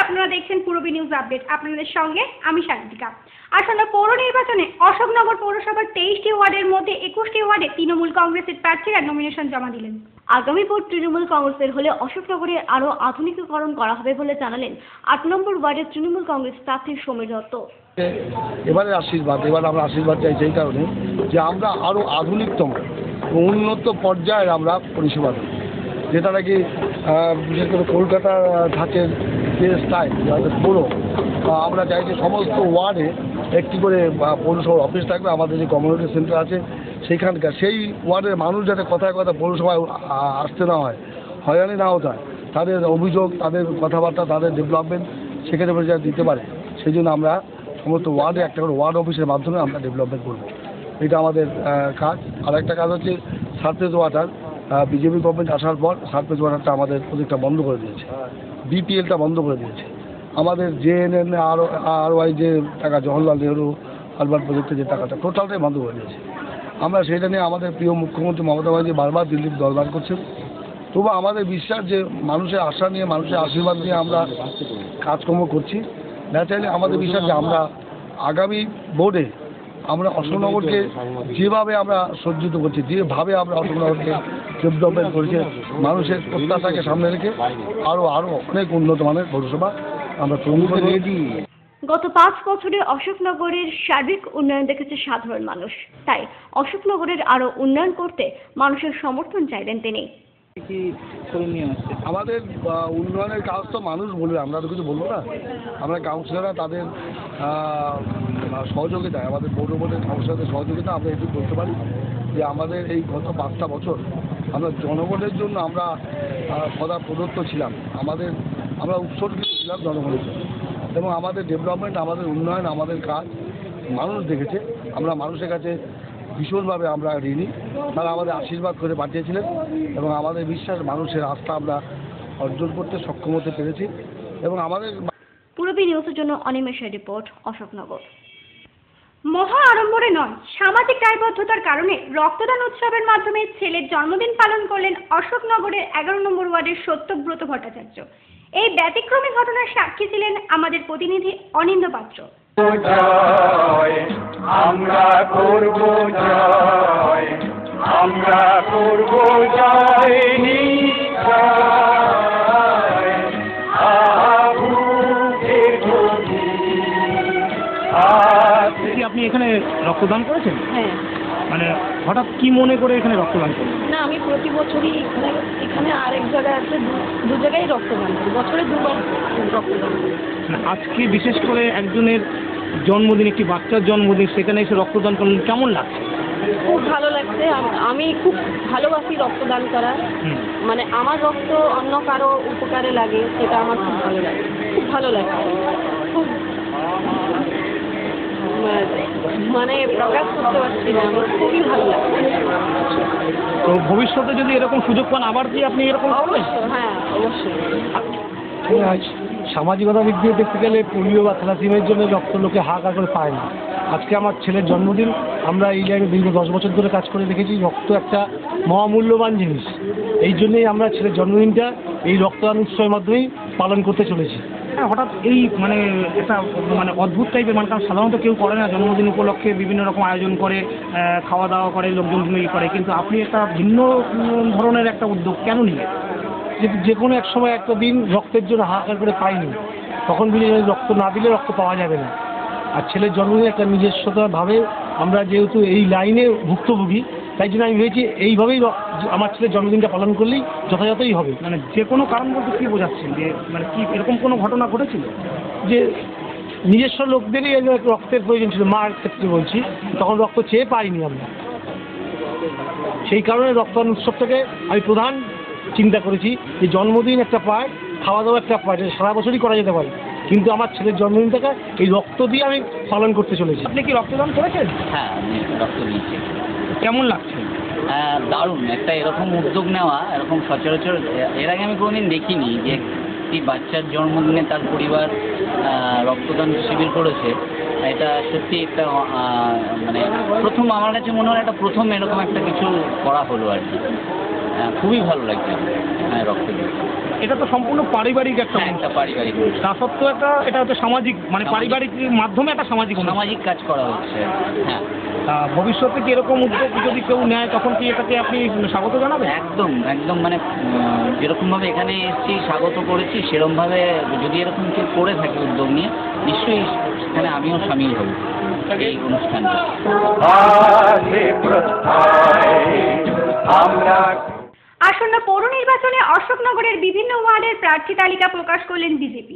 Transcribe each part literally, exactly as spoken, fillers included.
আপনারা দেখছেন Purabi news update. আপনাদের সঙ্গে আমি শান্তিকা। আসন্ন পৌর নির্বাচনে অশোকনগর পৌরসভার তেইশটি ওয়ার্ডের মধ্যে একুশটি ওয়ার্ডে তৃণমূল কংগ্রেসের প্রার্থীরা নমিনেশন জমা দিলেন। আগামী ভোট তৃণমূল কংগ্রেসের হলে অশোকনগরে আরও আধুনিকীকরণ করা হবে বলে জানালেন আট নম্বর ওয়ার্ডের তৃণমূল কংগ্রেস প্রার্থী সমীর দত্ত। এবারে আশীর্বাদ এবার আমরা আশীর্বাদ চাই সেই কারণে যে আমরা আরও আধুনিকতম উন্নত পর্যায়ের আমরা পরিষেবা দেব, যেটা নাকি বিশেষ করে কলকাতার ধাঁচের যে স্টাইল পৌর, আমরা চাই যে সমস্ত ওয়ার্ডে একটি করে পৌরসভার অফিস থাকবে। আমাদের যে কমিউনিটি সেন্টার আছে সেইখানকার সেই ওয়ার্ডের মানুষ যাতে কথায় কথা পৌরসভায় আসতে না হয়, হয়রানি না হতে হয়, তাদের অভিযোগ, তাদের কথাবার্তা, তাদের ডেভেলপমেন্ট সেক্ষেত্রে যাতে দিতে পারে, সেই জন্য আমরা সমস্ত ওয়ার্ডে একটা করে ওয়ার্ড অফিসের মাধ্যমে আমরা ডেভেলপমেন্ট করব। এটা আমাদের কাজ। আর একটা কাজ হচ্ছে সারফেস ওয়াটার। বিজেপি গভর্নমেন্ট আসার পর সারফেস ওয়াটারটা আমাদের প্রজেক্টটা বন্ধ করে দিয়েছে, বিপিএলটা বন্ধ করে দিয়েছে। আমাদের জেএনএন আর আর ওয়াই যে টাকা, জওহরলাল নেহরু আরবান প্রজেক্টের যে টাকাটা টোটালটাই বন্ধ করে দিয়েছে। আমরা সেটা নিয়ে আমাদের প্রিয় মুখ্যমন্ত্রী মমতা ব্যানার্জি বারবার দিল্লির দরবার করছেন। তবু আমাদের বিশ্বাস যে মানুষের আশা নিয়ে, মানুষের আশীর্বাদ নিয়ে আমরা কাজকর্ম করছি। ন্যাচারালি আমাদের বিশ্বাস যে আমরা আগামী ভোটে আমরা অশোকনগরকে যেভাবে আমরা সজ্জিত করছি, যেভাবে আমরা অশোকনগরকে ডেভেলপমেন্ট করছি, মানুষের প্রত্যাশাকে সামনে রেখে আরও আরও অনেক উন্নত মানের পৌরসভা আমরা তৈরি করে রেডি। গত পাঁচ বছরে অশোকনগরের সার্বিক উন্নয়ন দেখেছে সাধারণ মানুষ, তাই অশোকনগরের আরও উন্নয়ন করতে মানুষের সমর্থন চাইলেন তিনি। আমাদের উন্নয়নের কাজ তো মানুষ বলবে, আমরা তো কিছু বলবো না। আমরা কাউন্সিলররা তাদের সহযোগিতায়, আমাদের পৌর বোর্ডের কাউন্সিলরদের সহযোগিতা আমরা এটুকু বলতে পারি যে আমাদের এই গত পাঁচটা বছর আমরা জনগণের জন্য আমরা সদা প্রদত্ত ছিলাম, আমাদের আমরা উৎসর্গিত ছিলাম জনগণের জন্য, এবং আমাদের ডেভেলপমেন্ট, আমাদের উন্নয়ন, আমাদের কাজ মানুষ দেখেছে। আমরা মানুষের কাছে ভীষণভাবে আমরা ঋণী। তারা আমাদের আশীর্বাদ করে পাঠিয়েছিলেন এবং আমাদের বিশ্বাস, মানুষের আস্থা আমরা অর্জন করতে সক্ষম হতে পেরেছি। এবং আমাদের পূরবী নিউজের জন্য অনিমেষের রিপোর্ট, অশোকনগর। মহা আড়ম্বরে নয়, সামাজিক দায়বদ্ধতার কারণে রক্তদান উৎসবের মাধ্যমে ছেলের জন্মদিন পালন করলেন অশোকনগরের এগারো নম্বর ওয়ার্ডের সত্যব্রত ভট্টাচার্য। এই ব্যতিক্রমী ঘটনার সাক্ষী ছিলেন আমাদের প্রতিনিধি অনিন্দ পাত্র। আমরা করব জয়, আমরা করব জয় নিশ্চয়। আপনি এখানে রক্তদান করেছেন? হ্যাঁ। মানে হঠাৎ কি মনে করে এখানে রক্তদান করেন? না, আমি প্রতি বছরই এখানে এখানে আরেক জায়গায় আছে, দু জায়গায় রক্তদান করি, বছরে দুবার রক্তদান করি। আজকে বিশেষ করে একজনের জন্মদিন, একটি বাচ্চার জন্মদিন, সেখানে এসে রক্তদান করলেন, কেমন লাগছে? খুব ভালো লাগছে। আমি খুব ভালোবাসি রক্তদান করা, মানে আমার রক্ত অন্য কারো উপকারে লাগে, সেটা আমার খুব ভালো লাগে, খুব ভালো লাগে, খুব মানে প্রকাশ করতে পারছি না, আমার খুবই ভালো লাগে। তো ভবিষ্যতে যদি এরকম সুযোগ পান আবার কি আপনি এরকম করবেন? হ্যাঁ, অবশ্যই। সামাজিকতা দিক দিয়ে দেখতে গেলে পোলিও বা থ্যালাসেমিয়ার জন্য রক্ত লোকে হাহাকার করে পায় না। আজকে আমার ছেলের জন্মদিন, আমরা এই লাইনে দীর্ঘ দশ বছর ধরে কাজ করে দেখেছি। রক্ত একটা মহামূল্যবান জিনিস, এই জন্যই আমরা ছেলের জন্মদিনটা এই রক্তদান উৎসবের মাধ্যমেই পালন করতে চলেছি। হ্যাঁ, হঠাৎ এই মানে একটা মানে অদ্ভুত টাইপের, মানে কারণ সাধারণত কেউ করে না, জন্মদিন উপলক্ষে বিভিন্ন রকম আয়োজন করে, খাওয়া দাওয়া করে, লোকজন ই করে, কিন্তু আপনি একটা ভিন্ন ধরনের একটা উদ্যোগ কেন নিলেন? যেহেতু যে কোনো এক সময় একটা দিন রক্তের জন্য হাহাকার করে পাইনি, তখন বুঝে রক্ত না দিলে রক্ত পাওয়া যাবে না। আর ছেলের জন্মদিন একটা নিজস্বতাভাবে আমরা যেহেতু এই লাইনে ভুক্তভোগী, তাই জন্য আমি ভেবেছি এইভাবেই আমার ছেলের জন্মদিনটা পালন করলেই যথাযথই হবে। মানে যে কোনো কারণ বলতে কী বোঝাচ্ছেন, যে মানে কি এরকম কোনো ঘটনা ঘটেছিল যে নিজস্ব লোকদেরই রক্তের প্রয়োজন ছিল? মার ক্ষেত্রে বলছি, তখন রক্ত চেয়ে পাইনি আমরা, সেই কারণে রক্তদান উৎসবটাকে আমি প্রধান চিন্তা করেছি যে জন্মদিন একটা পায়, খাওয়া দাওয়া একটা পায়, যেটা সারা বছরই করা যেতে পারে, কিন্তু আমার ছেলের জন্মদিনটাকে এই রক্ত দিয়ে আমি পালন করতে চলেছি। আপনি কি রক্তদান করেছেন? হ্যাঁ, আমি রক্ত দিয়েছি। কেমন লাগছে? হ্যাঁ, দারুণ একটা এরকম উদ্যোগ নেওয়া, এরকম সচরাচর এর আগে আমি কোনোদিন দেখিনি যে একটি বাচ্চার জন্মদিনে তার পরিবার রক্তদান শিবির করেছে। এটা সত্যি একটা মানে প্রথম, আমার কাছে মনে হয় একটা প্রথম এরকম একটা কিছু করা হলো আর কি। খুবই ভালো লাগছে হ্যাঁ রক্ত দিয়ে। এটা তো সম্পূর্ণ পারিবারিক একটা হ্যাঁ, একটা পারিবারিক তা সত্ত্বেও একটা এটা হচ্ছে সামাজিক মানে সামাজিক। পারিবারিক মাধ্যমে একটা সামাজিক অনুষ্ঠান। সামাজিক কাজ করা হচ্ছে। হ্যাঁ, তা ভবিষ্যতে কি এরকম উদ্যোগ যদি কেউ নেয় তখন কি এটাকে আপনি স্বাগত জানাবেন? একদম একদম মানে উম, যেরকমভাবে এখানে এসেছি স্বাগত করেছি, সেরকমভাবে যদি এরকম কেউ করে থাকে উদ্যোগ নিয়ে, নিশ্চয়ই সেখানে আমিও সামিল হব এই অনুষ্ঠানে। আজে প্রত্যয় আমরা আসন্ন পৌর নির্বাচনে অশোকনগরের বিভিন্ন ওয়ার্ডের প্রার্থী তালিকা প্রকাশ করলেন বিজেপি।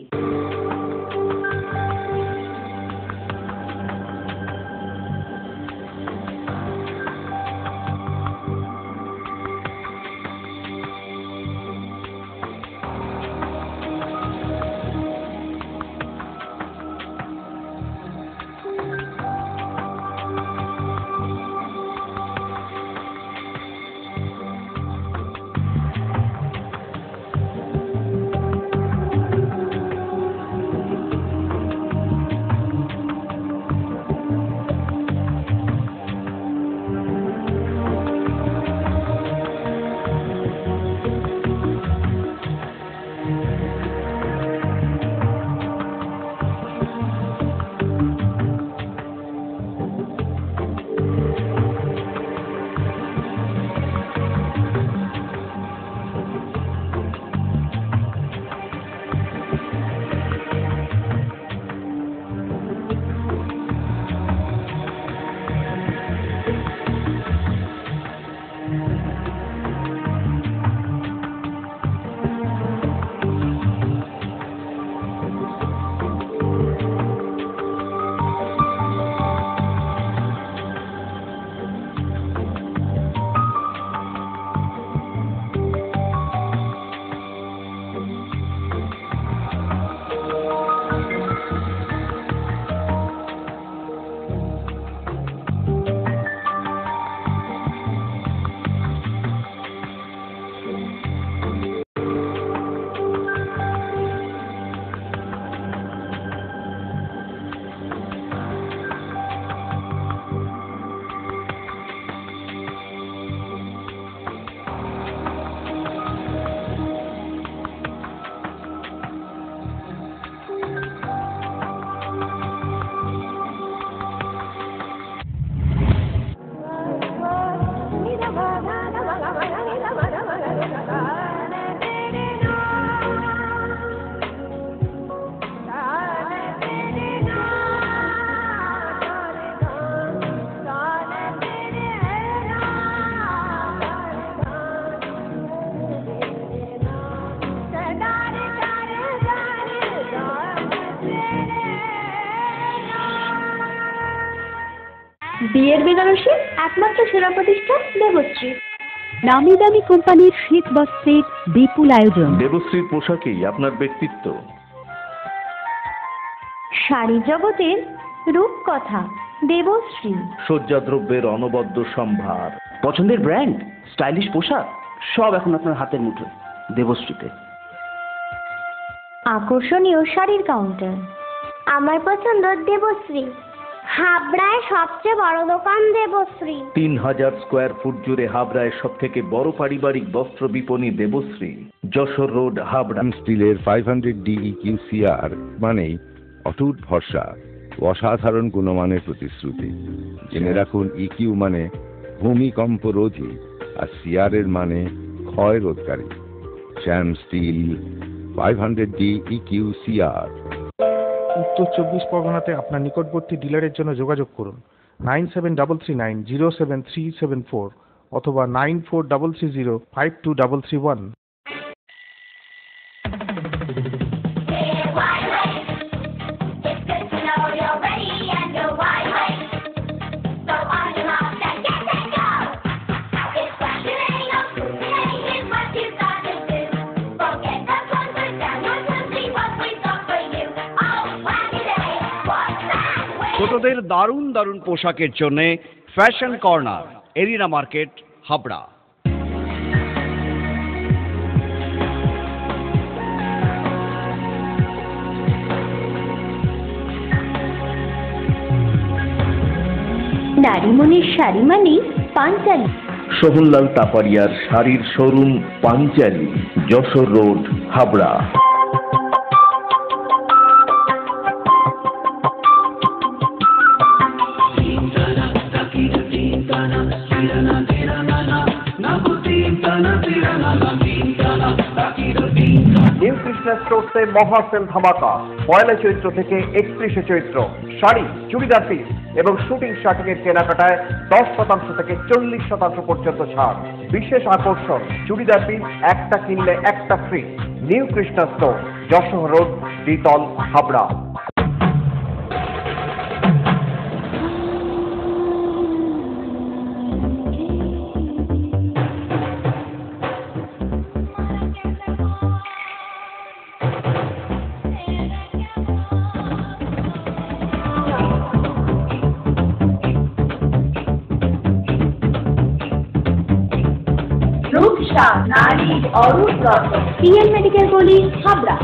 বিয়ের বেনারসি একমাত্র সেরা প্রতিষ্ঠান দেবশ্রী। নামি দামি কোম্পানির শীত বস্ত্রের বিপুল আয়োজন। দেবশ্রীর পোশাকেই আপনার ব্যক্তিত্ব। শাড়ি জগতের রূপকথা দেবশ্রী। সজ্জাদ্রব্যের অনবদ্য সম্ভার। পছন্দের ব্র্যান্ড, স্টাইলিশ পোশাক সব এখন আপনার হাতের মুঠোয় দেবশ্রীতে। আকর্ষণীয় শাড়ির কাউন্টার। আমার পছন্দ দেবশ্রী। হাবড়ায় সবচেয়ে বড় দোকান দেবশ্রী। তিন হাজার স্কোয়ার ফুট জুড়ে হাবড়ায় সব থেকে বড় পারিবারিক বস্ত্র বিপণী দেবশ্রী, যশোর রোড, হাবড়া। স্টিলের five hundred D EQ CR মানেই অটুট ভরসা, অসাধারণ গুণমানের প্রতিশ্রুতি। জেনে রাখুন, ইকিউ মানে ভূমিকম্প রোধী আর সিআর এর মানে ক্ষয় রোধকারী। Shyam steel five hundred D EQ CR. উত্তর চব্বিশ পরগনাতে আপনার নিকটবর্তী ডিলারের জন্য যোগাযোগ করুন nine seven double three nine zero seven three seven four অথবা nine four double three zero five two double three one. ছোটদের দারুণ দারুণ পোশাকের জন্য fashion corner, arena market, Habra. নারীমণির শাড়ি মানেই পাঞ্চালী। সোহনলাল তাপারিয়ার শাড়ির showroom Panchali, Jessore road, Habra. New Krishna স্টোরসে মহাসেল ধামাকা পয়লা চৈত্র থেকে একত্রিশে চৈত্র শাড়ি, চুড়িদার পিস এবং শুটিং শার্টিং এর কেনাকাটায় দশ শতাংশ থেকে চল্লিশ শতাংশ পর্যন্ত ছাড়। বিশেষ আকর্ষণ, চুড়িদার পিস একটা কিনলে একটা free. New Krishna store, Jessore road, দ্বিতল, হাবড়া। নারী অরূপ রত্ন, পিএন মেডিকেল কলেজ, হাবড়া।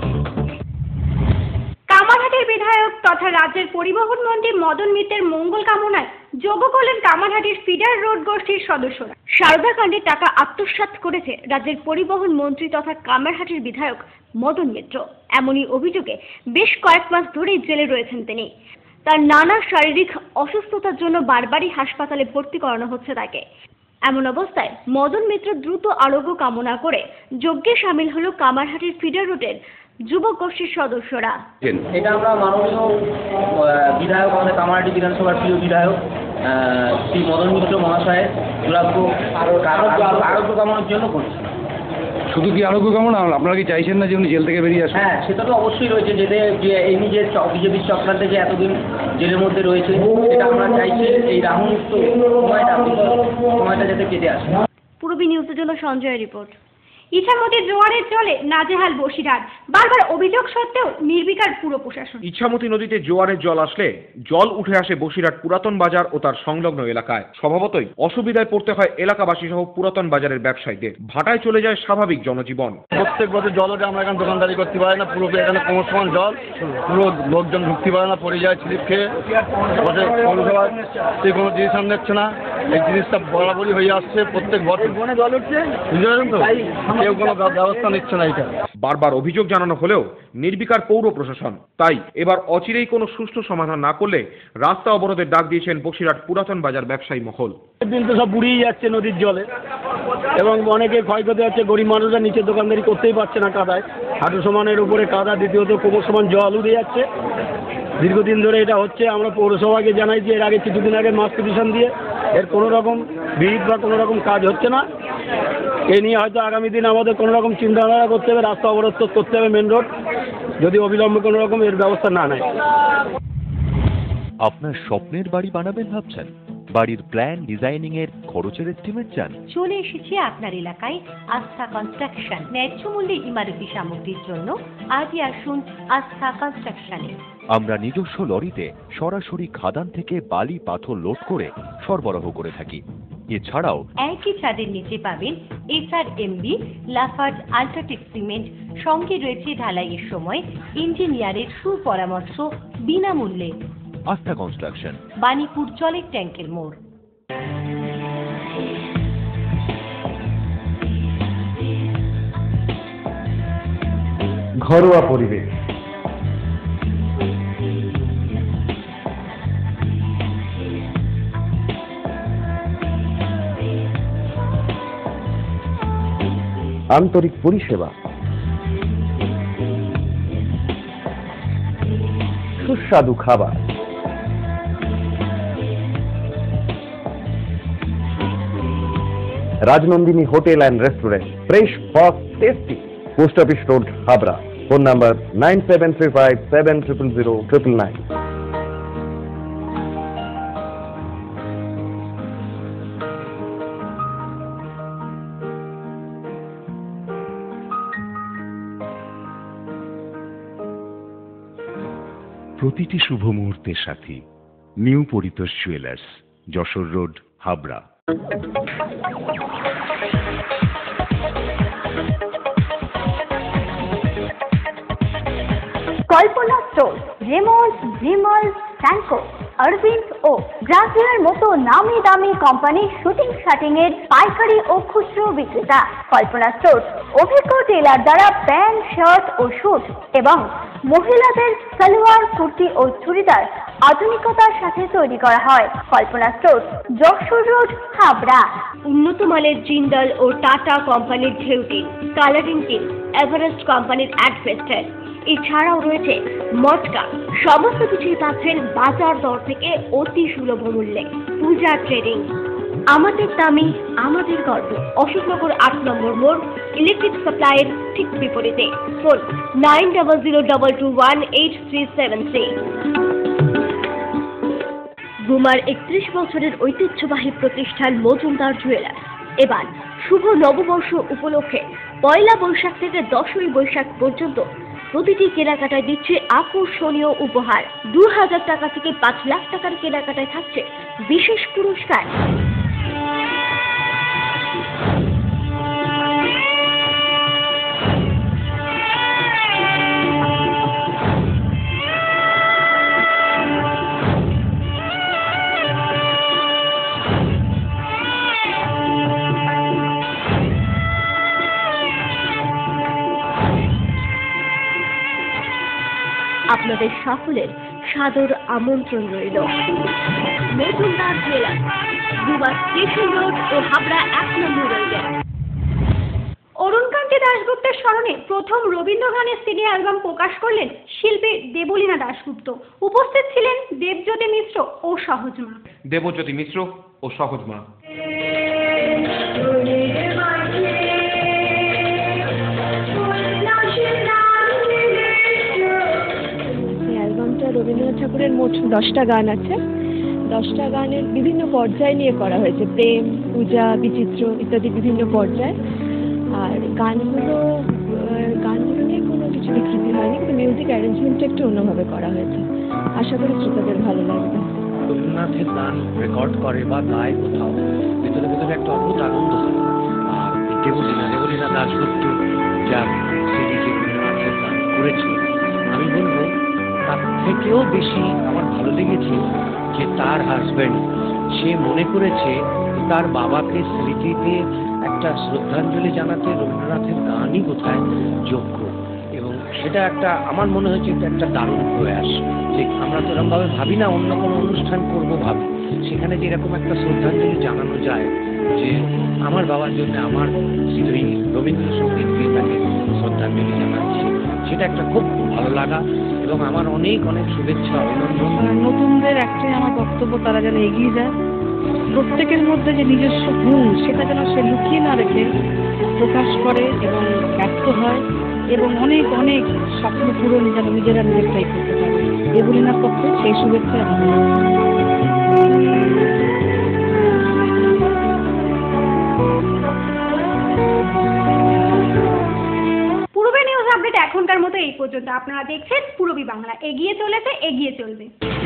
কামারহাটের বিধায়ক তথা রাজ্যের পরিবহন মন্ত্রী মদন মিত্রের মঙ্গল কামনায় যোগ্য করলেন কামারহাটের ফিডার রোড গোষ্ঠীর সদস্যরা। সারদা কাণ্ডে টাকা আত্মসাৎ করেছে রাজ্যের পরিবহন মন্ত্রী তথা কামারহাটের বিধায়ক মদন মিত্র। এমনই অভিযোগে বেশ কয়েক মাস ধরেই জেলে রয়েছেন তিনি। তার নানা শারীরিক অসুস্থতার জন্য বারবারই হাসপাতালে ভর্তি করানো হচ্ছে তাকে। এমন অবস্থায় মদন মিত্র দ্রুত আরোগ্য কামনা করে যজ্ঞে সামিল হলো কামারহাটির ফিডার রোডের যুবক গোষ্ঠীর সদস্যরা। এটা আমরা মাননীয় বিধায়ক, আমাদের কামারহাটি বিধানসভার প্রিয় বিধায়ক শ্রী মদন মিত্র মহাশয়ের দুরাগ্য আরোগ্য কামনার জন্য করছি। শুধু কি আরোগ্য কামনা, আপনারা কি চাইছেন না যে উনি জেল থেকে বেরিয়ে আসেন? হ্যাঁ, সেটা তো অবশ্যই রয়েছে, যে যে এই নিজের বিজেপির চক্রান্তে যে এতদিন জেলের মধ্যে রয়েছে, সেটা আমরা চাইছি এই রাহুমুক্ত সময়টা সময়টা যাতে কেটে আসে। পূর্বী নিউজের জন্য সঞ্জয়ের রিপোর্ট। ইছামতি জোয়ারের জলে নাজেহাল বসিরহাট, বারবার অভিযোগ সত্ত্বেও নির্বিকার পুর প্রশাসন। ইছামতি নদীতে জোয়ারের জল আসলে জল উঠে আসে বসিরহাট পুরাতন বাজার ও তার সংলগ্ন এলাকায়। স্বভাবতই অসুবিধায় পড়তে হয় এলাকাবাসী সহ পুরাতন বাজারের ব্যবসায়ীদের। ভাটায় চলে যায় স্বাভাবিক জনজীবন। প্রত্যেক বছর জল ওঠে, আমরা এখানে দোকানদারি করতে পারি না, পুরো এখানে ক্রমশমান জল, পুরো লোকজন ঢুকতে পারে না, পড়ে যায় স্লিপ খেয়ে। পৌরসভা সে কোনো ডিসিশন নিচ্ছে না, এই জিনিসটা বরাবরই হয়ে আসছে প্রত্যেক বছর। জল উঠছে, বুঝতে পারেন তো, কেউ কোনো ব্যবস্থা নিচ্ছে না। এটা বারবার অভিযোগ জানানো হলেও নির্বিকার পৌর প্রশাসন। তাই এবার অচিরেই কোনো সুষ্ঠু সমাধান না করলে রাস্তা অবরোধের ডাক দিয়েছেন বসিরহাট পুরাতন বাজার ব্যবসায়ী মহল। দিন তো সব বুড়িয়ে যাচ্ছে নদীর জলে এবং অনেকে ক্ষয়ক্ষতি হচ্ছে। গরিব মানুষরা নিচে দোকানদারি করতেই পারছে না কাদায়, হাঁটু সমানের উপরে কাদা, দ্বিতীয়ত কোমর সমান জল উঠে যাচ্ছে। দীর্ঘদিন ধরে এটা হচ্ছে। আমরা পৌরসভাকে জানাই যে এর আগে কিছুদিন আগে মাস পিটিশন দিয়ে এর কোনো রকম ভিড় বা কোনো রকম কাজ হচ্ছে না। এ নিয়ে হয়তো আগামী দিন আমাদের কোনো রকম চিন্তাধারা করতে হবে, রাস্তা অবরোধ করতে হবে মেন রোড, যদি অবিলম্বে কোনো রকম এর ব্যবস্থা না নেয়। আপনার স্বপ্নের বাড়ি বানাবেন ভাবছেন? বাড়ির প্ল্যান ডিজাইনিং এর খরচের এস্টিমেট চান? চলে এসেছি আপনার এলাকায় আস্থা কনস্ট্রাকশন। ন্যায্য মূল্যে ইমারতি সামগ্রীর জন্য আজই আসুন আস্থা কনস্ট্রাকশনে। আমরা নিজস্ব লরিতে সরাসরি খাদান থেকে বালি পাথর লোড করে সরবরাহ করে থাকি। এছাড়াও একই ছাদের নিচে পাবেন SR MB, Lafarge, UltraTech cement. সঙ্গে রয়েছে ঢালাইয়ের সময় ইঞ্জিনিয়ারের সুপরামর্শ বিনামূল্যে। আস্থা কনস্ট্রাকশন, বাণীপুর জলের ট্যাঙ্কের মোড়। ঘরোয়া পরিবেশ, আন্তরিক পরিষেবা, সুস্বাদু খাবার, Rajnandini hotel and restaurant, fresh, fast, tasty. Post office road, Habra. Phone number nine seven three five seven triple zero triple nine. প্রতিটি শুভ মুহূর্তের সাথী new Paritosh jewellers, Jessore road, Habra. Kalpana store, Raymonds, Vimal, Franco. Arvind ও ব্রাজিলের মতো নামি দামি কোম্পানির শুটিং শাটিং এর পাইকারি ও খুচরো বিক্রেতা কল্পনা স্টোর অভিজ্ঞ টেলার দ্বারা প্যান্ট শার্ট ও স্যুট এবং মহিলাদের সালোয়ার কুর্তি ও চুড়িদার আধুনিকতার সাথে তৈরি করা হয়। Kalpana store, Jessore road, Habra. উন্নত মানের জিন্দাল ও টাটা কোম্পানির ঢেউ টিন, কালারিং টিন, এভারেস্ট কোম্পানির অ্যাডভেস্টার, এছাড়াও রয়েছে মটকা। সমস্ত কিছুই পাচ্ছেন বাজার দর থেকে অতি সুলভ মূল্যে। পূজা ট্রেডিং, আমাদের দামি আমাদের গর্ব। অশোকনগর আট নম্বর মোড়, ইলেকট্রিক সাপ্লাইয়ের ঠিক বিপরীতে। Phone nine double zero double two one eight three seven three. গুমার একত্রিশ বছরের ঐতিহ্যবাহী প্রতিষ্ঠান মজুমদার জুয়েলার্স এবার শুভ নববর্ষ উপলক্ষে পয়লা বৈশাখ থেকে দশই বৈশাখ পর্যন্ত প্রতিটি কেনাকাটায় দিচ্ছে আকর্ষণীয় উপহার। দু হাজার টাকা থেকে পাঁচ লাখ টাকার কেনাকাটায় থাকছে বিশেষ পুরস্কার। আপনাদের সকলের সাদর আমন্ত্রণ রইল। মজুমদার জুয়েলার্স, দুবা স্টেশন রোড ও হাবড়া এক নম্বর রেলগেট। অরুণকান্তি দাশগুপ্তের স্মরণে প্রথম রবীন্দ্র গানের সিডি অ্যালবাম প্রকাশ করলেন শিল্পী দেবলীনা দাশগুপ্ত। উপস্থিত ছিলেন দেবজ্যোতি মিশ্র ও সহজমা। দেবজ্যোতি মিশ্র ও সহজমা। রবীন্দ্রনাথ ঠাকুরের মোট দশটা গান আছে। দশটা গানের বিভিন্ন পর্যায় নিয়ে করা হয়েছে, প্রেম, পূজা, বিচিত্র ইত্যাদি বিভিন্ন পর্যায়। আর গানগুলো গানগুলো নিয়ে কোনো কিছু বিকৃতি হয়নি, কিন্তু মিউজিক অ্যারেঞ্জমেন্টটা একটু অন্যভাবে করা হয়েছে। আশা করি শ্রোতাদের ভালো লাগবে। রবীন্দ্রনাথের গান রেকর্ড করে বা গায় কোথাও, ভেতরে ভেতরে একটা অদ্ভুত আনন্দ হয়। আর দেবলীনা দেবলীনা দাশগুপ্ত যা সিডি যে রবীন্দ্রনাথের গান করেছে, আমি বলবো তার থেকেও বেশি আমার ভালো লেগেছে যে তার হাজব্যান্ড সে মনে করেছে তার বাবাকে স্মৃতিতে একটা শ্রদ্ধাঞ্জলি জানাতে রবীন্দ্রনাথের গানই কোথায় যোগ্য। এবং সেটা একটা আমার মনে হয়েছে এটা একটা দারুণ প্রয়াস, যে আমরা তো এরকমভাবে ভাবি না অন্য কোনো অনুষ্ঠান করবো ভাবি, সেখানে যে এরকম একটা শ্রদ্ধাঞ্জলি জানানো যায় যে আমার বাবার জন্য আমার স্ত্রী রবীন্দ্রসঙ্গীত দিয়ে তাকে শ্রদ্ধাঞ্জলি জানাচ্ছে, সেটা একটা খুব ভালো লাগা এবং আমার অনেক অনেক শুভেচ্ছা অভিনন্দন। নতুনদের একটাই আমার বক্তব্য, তারা যেন এগিয়ে যায়, প্রত্যেকের মধ্যে যে নিজস্ব গুণ সেটা যেন সে লুকিয়ে না রেখে প্রকাশ করে এবং ব্যক্ত হয় এবং অনেক অনেক স্বপ্ন পূরণ যেন নিজেরা নিজেরাই করতে পারে। দেবলীনার পক্ষে সেই শুভেচ্ছা। পূর্বে নিউজ আপডেট এখনকার মতো এই পর্যন্ত। আপনারা দেখছেন পূরবী বাংলা, এগিয়ে চলেছে, এগিয়ে চলবে।